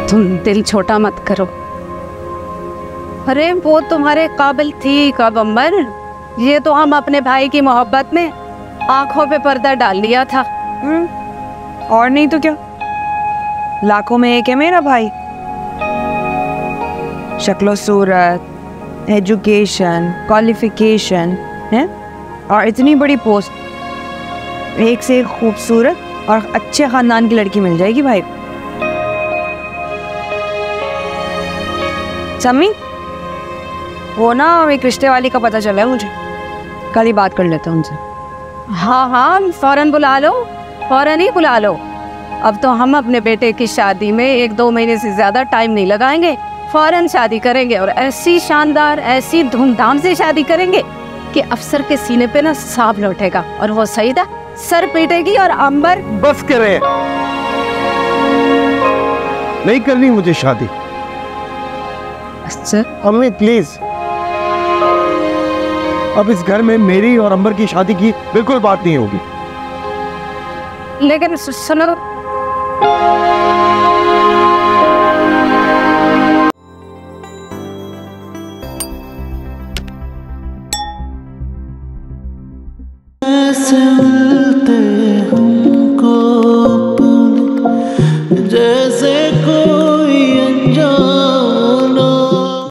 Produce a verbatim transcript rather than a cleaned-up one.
तुम दिल छोटा मत करो। अरे वो तुम्हारे काबिल थी कब अंबर, ये तो हम अपने भाई की मोहब्बत में आंखों पे पर्दा डाल लिया था। और नहीं तो क्या, लाखों में एक है मेरा भाई। शक्लो सूरत, एजुकेशन, क्वालिफिकेशन है और इतनी बड़ी पोस्ट, एक से एक खूबसूरत और अच्छे खानदान की लड़की मिल जाएगी भाई। समी, वो ना एक रिश्ते वाली का पता चला है मुझे, कल ही बात कर लेता हूँ उनसे। हाँ हाँ फौरन बुला लो, फौरन ही बुला लो। अब तो हम अपने बेटे की शादी में एक दो महीने से ज्यादा टाइम नहीं लगाएंगे, फौरन शादी करेंगे और ऐसी शानदार ऐसी धूमधाम से शादी करेंगे कि अफसर के सीने पे ना सांप लौटेगा और वो सईदा सर पीटेगी और अंबर। बस करें, नहीं करनी मुझे शादी। अच्छा अम्मी प्लीज, अब इस घर में मेरी और अंबर की शादी की बिल्कुल बात नहीं होगी। लेकिन सुनो, ऐसे